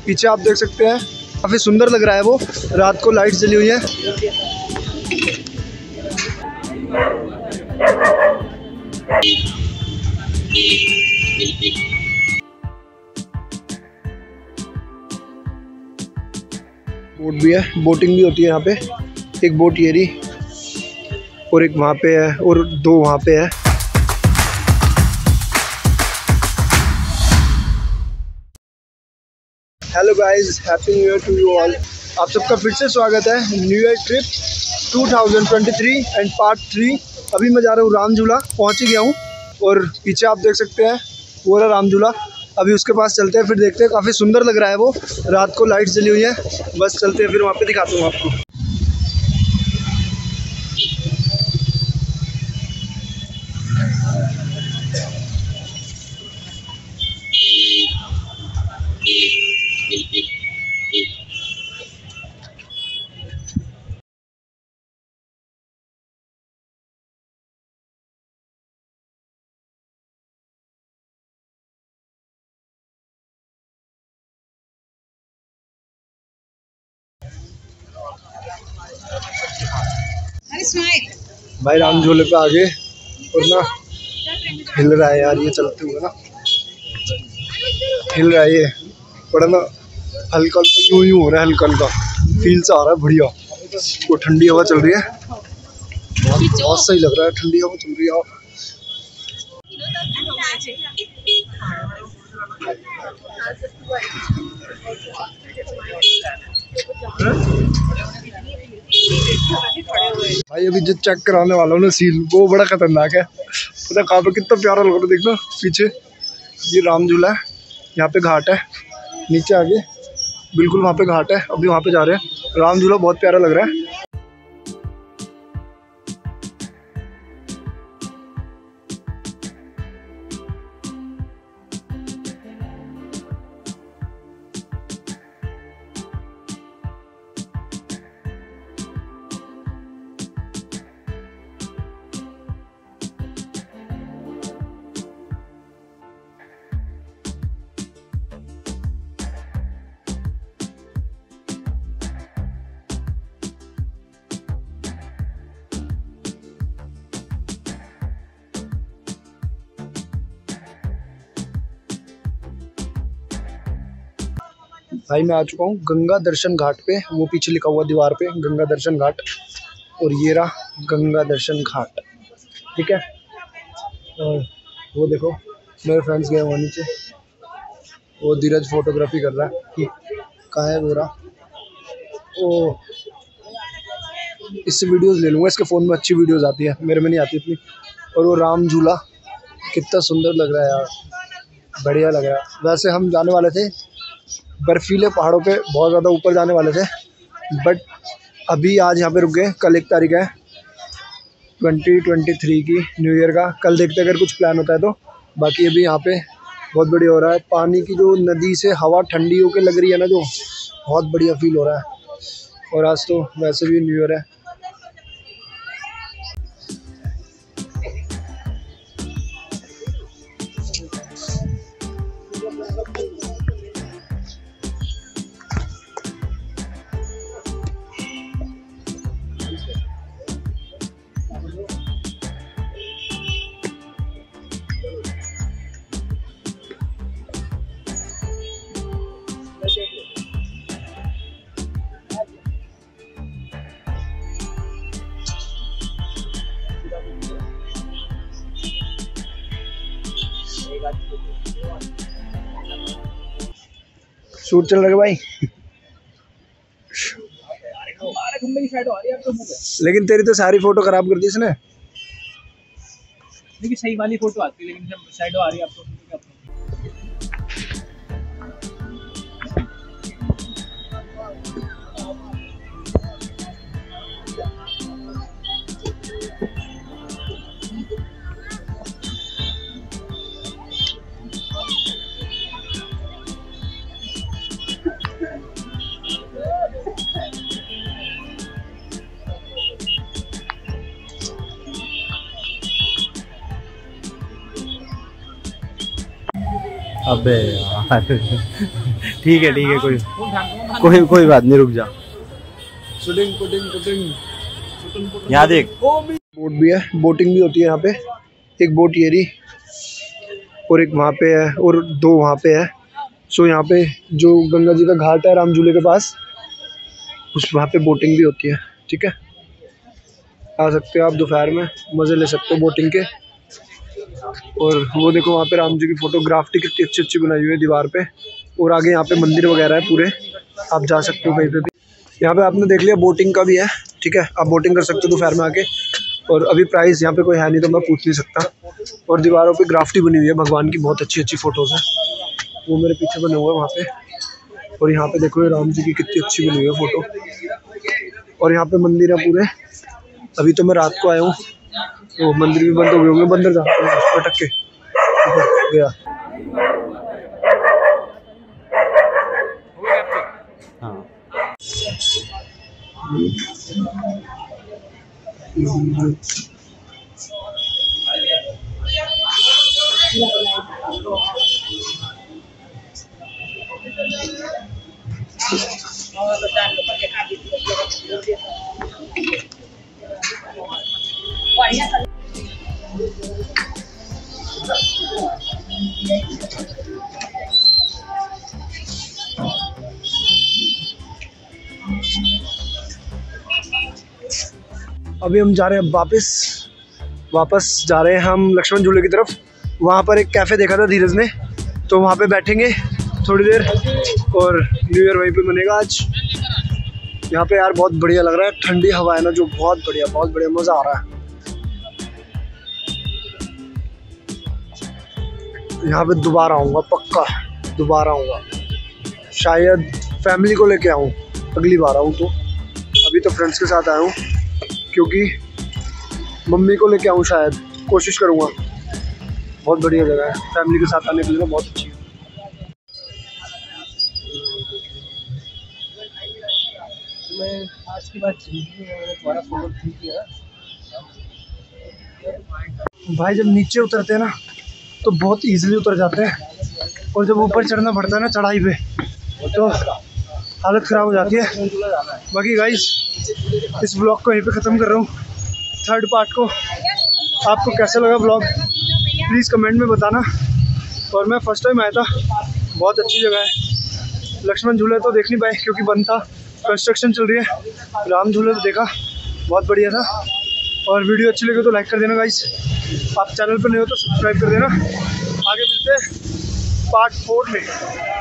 पीछे आप देख सकते हैं काफ़ी सुंदर लग रहा है वो, रात को लाइट जली हुई है। बोट भी है, बोटिंग भी होती है यहाँ पे। एक बोट ये रही और एक वहाँ पे है और दो वहाँ पे है। Hello guys, happy new year to you all. आप सबका फिर से स्वागत है new year trip 2023 and part 3। अभी मैं जा रहा हूँ राम झूला, पहुँच ही गया हूँ और पीछे आप देख सकते हैं वो रहा राम झूला। अभी उसके पास चलते हैं, फिर देखते हैं। काफ़ी सुंदर लग रहा है वो, रात को लाइट जली हुई है। बस चलते हैं, फिर वहाँ पे दिखाता हूँ आपको। भाई राम झूले पे आगे और ना हिल रहा है यार, ये चलते हुए ना हिल रहा है ये, बड़ा ना हल्का हल्का यूं यूं हो रहा है, हल्का हल्का फील सा आ रहा है, बढ़िया। वो ठंडी हवा चल रही है, बहुत सही लग रहा है, ठंडी हवा चल रही है। भाई अभी जो चेक कराने वाला हूँ ना सील, वो बड़ा खतरनाक है। पता कहाँ पे कितना प्यारा लग रहा है, देखना पीछे ये राम झूला है, यहाँ पे घाट है, नीचे आगे बिल्कुल वहाँ पे घाट है। अभी वहाँ पे जा रहे हैं। राम झूला बहुत प्यारा लग रहा है। भाई मैं आ चुका हूँ गंगा दर्शन घाट पे, वो पीछे लिखा हुआ दीवार पे गंगा दर्शन घाट, और ये रहा गंगा दर्शन घाट, ठीक है। और वो देखो मेरे फ्रेंड्स गए वहाँ नीचे, वो धीरज फोटोग्राफी कर रहा है। कहाँ है वो रहा, ओ इससे वीडियोस ले लूँगा, इसके फ़ोन में अच्छी वीडियोस आती है, मेरे में नहीं आती इतनी। और वो राम झूला कितना सुंदर लग रहा है यार, बढ़िया लग रहा है। वैसे हम जाने वाले थे बर्फीले पहाड़ों पे, बहुत ज़्यादा ऊपर जाने वाले थे, बट अभी आज यहाँ पे रुक गए। कल 1 तारीख है 2023 की, न्यू ईयर का। कल देखते अगर कुछ प्लान होता है तो। बाकी अभी यहाँ पे बहुत बढ़िया हो रहा है, पानी की जो नदी से हवा ठंडी होके लग रही है ना, जो बहुत बढ़िया फील हो रहा है। और आज तो वैसे भी न्यू ईयर है। शूट चल रहा है भाई। लेकिन तेरी तो सारी फोटो खराब कर दी इसने। देखिए सही वाली फोटो आती है, लेकिन जब शैडो आ रही है आपको। अबे यार ठीक है कोई फोन ध्यान दो, कोई बात नहीं, रुक जा। Shooting putting putting. यहाँ देख, बोट भी है, बोटिंग भी होती है यहाँ पे। एक बोट ये रही और एक वहाँ पे है और 2 वहाँ पे है। सो यहाँ पे जो गंगा जी का घाट है राम झूले के पास, उस वहाँ पे बोटिंग भी होती है। ठीक है, आ सकते हो आप, दोपहर में मज़े ले सकते हो बोटिंग के। और वो देखो वहाँ पे राम जी की फोटोग्राफी कितनी अच्छी अच्छी बनाई हुई है दीवार पे। और आगे यहाँ पे मंदिर वगैरह है पूरे, आप जा सकते हो कहीं पे भी। यहाँ पे आपने देख लिया बोटिंग का भी है। ठीक है, आप बोटिंग कर सकते हो दोपहर में आके। और अभी प्राइस यहाँ पे कोई है नहीं तो मैं पूछ नहीं सकता। और दीवारों पे ग्राफिटी बनी हुई है भगवान की, बहुत अच्छी अच्छी फ़ोटोज़ हैं, वो मेरे पीछे बने हुए हैं वहाँ पे। और यहाँ पे देखो ये राम जी की कितनी अच्छी बनी हुई है फ़ोटो। और यहाँ पे मंदिर है पूरे। अभी तो मैं रात को आया हूँ तो मंदिर भी बंद हो गए होंगे। बंदर जा भटक के गया। हाँ अभी हम जा रहे हैं वापस जा रहे हैं हम लक्ष्मण झूले की तरफ। वहाँ पर एक कैफ़े देखा था धीरज ने, तो वहाँ पे बैठेंगे थोड़ी देर और न्यू ईयर वहीं पे मनेगा आज। यहाँ पे यार बहुत बढ़िया लग रहा है, ठंडी हवा है ना जो, बहुत बढ़िया मज़ा आ रहा है। यहाँ पे दोबारा आऊँगा, पक्का दोबारा आऊँगा। शायद फैमिली को लेके आऊँ अगली बार आऊँ तो। अभी तो फ्रेंड्स के साथ आया हूँ, क्योंकि मम्मी को लेके आऊँ शायद, कोशिश करूँगा। बहुत बढ़िया जगह है, फैमिली के साथ आने के लिए बहुत अच्छी है। मैं आज की बात मैंने तुम्हारा फोटो ठीक किया। भाई जब नीचे उतरते हैं ना तो बहुत इजीली उतर जाते हैं, और जब ऊपर चढ़ना पड़ता है ना चढ़ाई पे, तो हालत ख़राब हो जाती है। बाकी गाइस इस ब्लॉग को यहीं पे ख़त्म कर रहा हूँ, 3rd पार्ट को। आपको कैसा लगा ब्लॉग प्लीज़ कमेंट में बताना। और मैं फर्स्ट टाइम आया था, बहुत अच्छी जगह है। लक्ष्मण झूला तो देख नहीं पाए क्योंकि बंद था, कंस्ट्रक्शन चल रही है। राम झूला तो देखा, बहुत बढ़िया था। और वीडियो अच्छी लगी तो लाइक कर देना गाइस। आप चैनल पर नए हो तो सब्सक्राइब कर देना। आगे मिलते हैं पार्ट 4 में।